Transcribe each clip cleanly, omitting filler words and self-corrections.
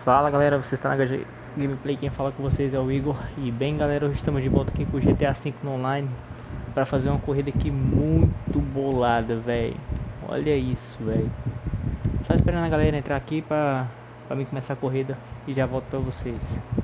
Fala galera, você está na HG Gameplay, quem fala com vocês é o Igor. E bem galera, hoje estamos de volta aqui com o GTA V no online para fazer uma corrida aqui muito bolada, velho. Olha isso, velho. Só esperando a galera entrar aqui para mim começar a corrida e já volto para vocês.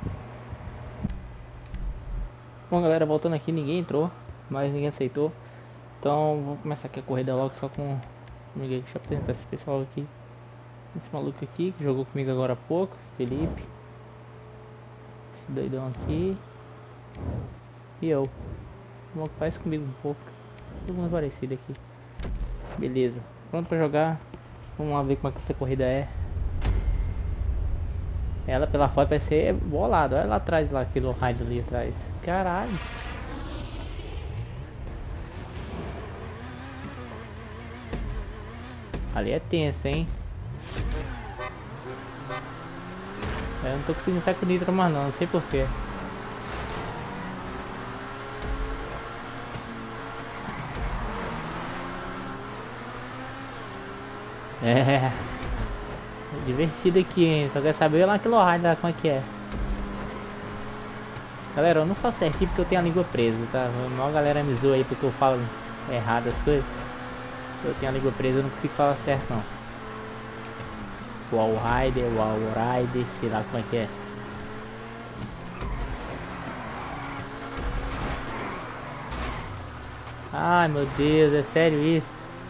Bom galera, voltando aqui, ninguém entrou, mas ninguém aceitou. Então vou começar aqui a corrida logo só com ninguém. Deixa eu apresentar esse pessoal aqui. Esse maluco aqui que jogou comigo agora há pouco, Felipe. Esse doidão aqui. E eu. O maluco faz comigo um pouco. Todo mundo parecido aqui. Beleza. Pronto pra jogar. Vamos lá ver como é que essa corrida é. Ela pela foto vai ser bolado. Olha lá atrás, lá, aquele raio ali atrás. Caralho. Ali é tenso, hein? Eu não tô conseguindo sair com nitro mais não sei porquê. É divertido aqui, hein? Só quer saber lá aquele raio lá como é que é. Galera, eu não faço certinho porque eu tenho a língua presa, tá? A maior galera me zoa aí porque eu falo errado as coisas. Eu tenho a língua presa, eu não consigo falar certo não. Wall Rider, sei lá como é que é. Ai meu Deus, é sério isso?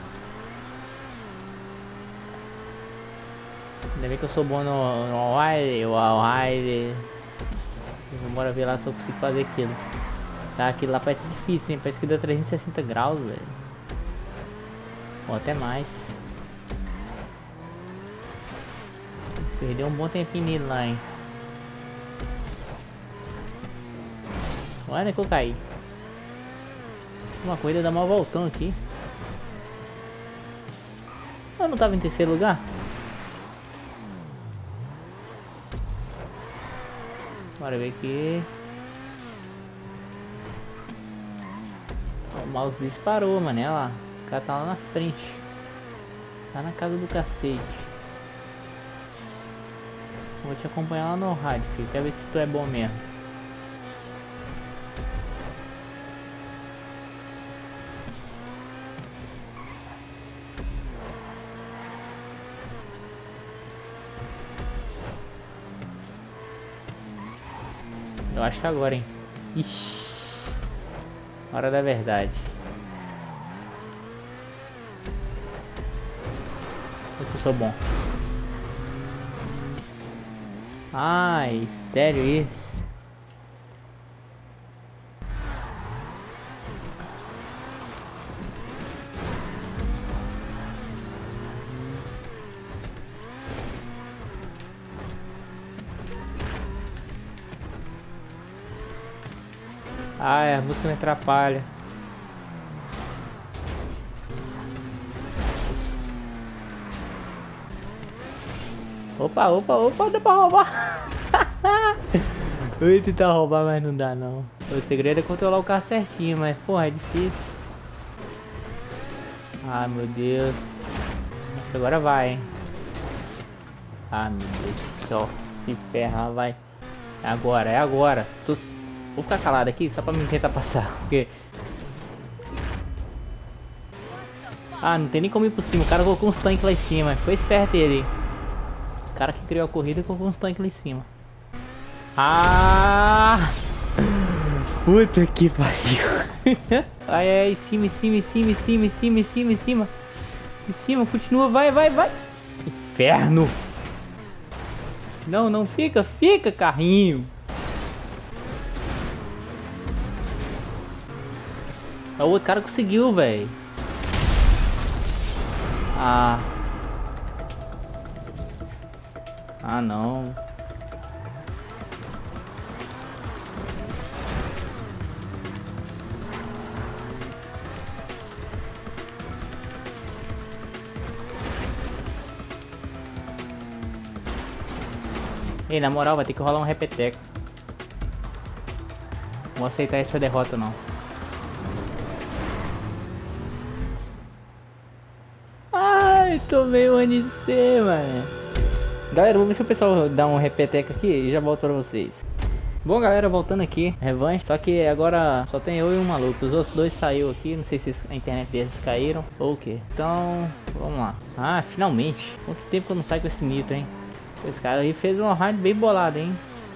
Ainda bem que eu sou bom no Wall Rider. Bora ver lá se eu consigo fazer aquilo. Tá, aquilo lá parece difícil, hein? Parece que dá 360 graus, velho. Ou até mais. Perdeu um bom tempinho nele lá, hein. Olha que eu caí. Uma corrida dá mal voltão aqui. Eu não tava em terceiro lugar? Bora ver aqui. O mouse disparou, mano. Olha lá. O cara tá lá na frente. Tá na casa do cacete. Vou te acompanhar lá no rádio, filho. Quero ver se tu é bom mesmo. Eu acho que agora, hein. Ixi. Hora da verdade. Eu sou bom. Ai, sério isso? Ai, a música me atrapalha. Opa, dá pra roubar. Eu ia tentar roubar, mas não dá não. O segredo é controlar o carro certinho, mas porra, é difícil. Ai meu Deus. Acho que agora vai, hein. Ah meu Deus do céu. Se ferra, vai. É agora. Vou ficar calado aqui só pra me tentar passar, porque... Ah, não tem nem como ir por cima. O cara colocou uns tanques lá em cima. Foi esperto ele. O cara que criou a corrida colocou uns tanques lá em cima. Ah! Puta que pariu. Ai, em cima. Em cima, continua, vai. Inferno. Não, fica, carrinho. O outro cara conseguiu, velho. Ah, não. Ei, na moral, vai ter que rolar um repeteco. Não vou aceitar essa derrota, não. Ai, tomei um NC, mano. Galera, vou ver se o pessoal dá um repeteco aqui e já volto pra vocês. Bom, galera, voltando aqui, revanche, só que agora só tem eu e um maluco, os outros dois saiu aqui, não sei se a internet deles caíram ou o que. Então, vamos lá. Ah, finalmente, quanto tempo que eu não saio com esse mito, hein? Esse cara aí fez uma raid bem bolada, hein?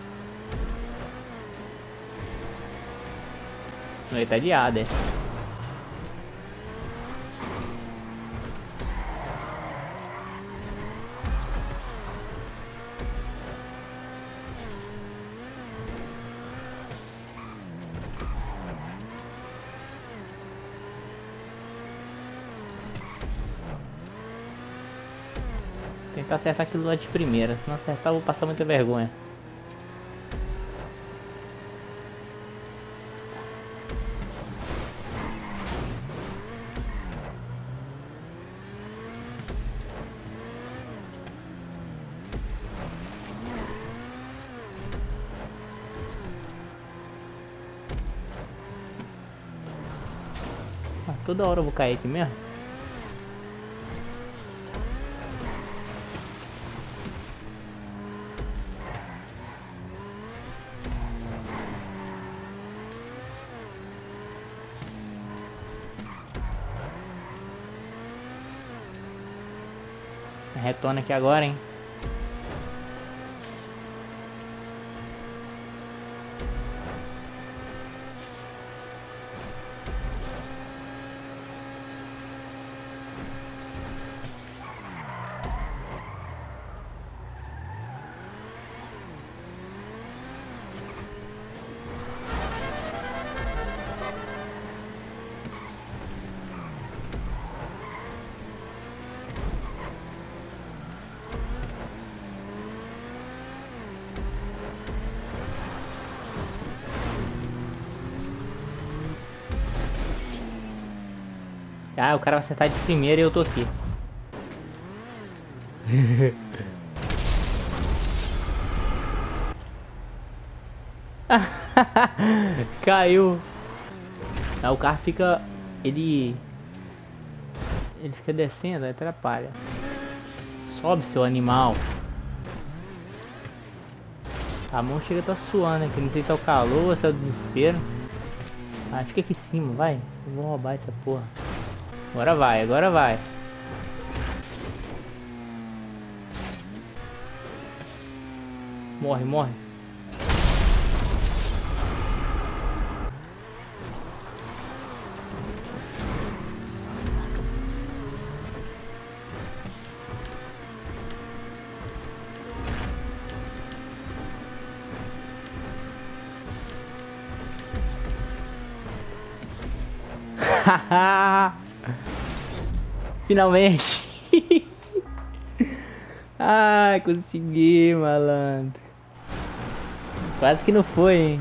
Ele tá de ADA. Tentar acertar aquilo lá de primeira, se não acertar eu vou passar muita vergonha. Ah, toda hora eu vou cair aqui mesmo. Retorna aqui agora, hein? Ah, o cara vai acertar de primeira e eu tô aqui. Caiu. Aí o carro fica... Ele fica descendo, aí atrapalha. Sobe, seu animal. A mão chega a tá suando aqui. Não sei se é o calor ou se é o desespero. Ah, fica aqui em cima, vai. Eu vou roubar essa porra. Agora vai, agora vai. Morre, morre. Finalmente. Ai, consegui, malandro. Quase que não foi, hein.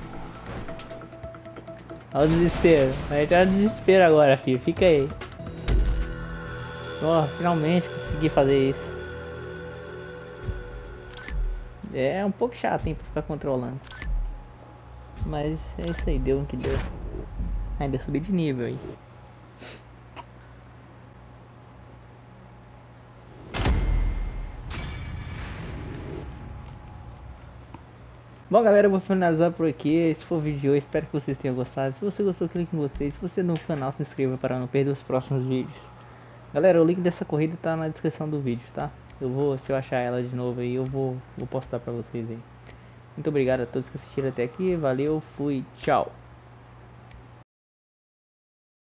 Olha o desespero. Vai entrar no desespero agora, filho. Fica aí. Ó, finalmente consegui fazer isso. É um pouco chato, hein, pra ficar controlando. Mas é isso aí, deu o que deu. Ainda subi de nível aí. Bom, galera, eu vou finalizar por aqui. Esse foi o vídeo de hoje, espero que vocês tenham gostado. Se você gostou, clique em gostei. Se você é novo no canal, se inscreva para não perder os próximos vídeos. Galera, o link dessa corrida tá na descrição do vídeo, tá? Se eu achar ela de novo aí, eu vou postar pra vocês aí. Muito obrigado a todos que assistiram até aqui, valeu, fui, tchau.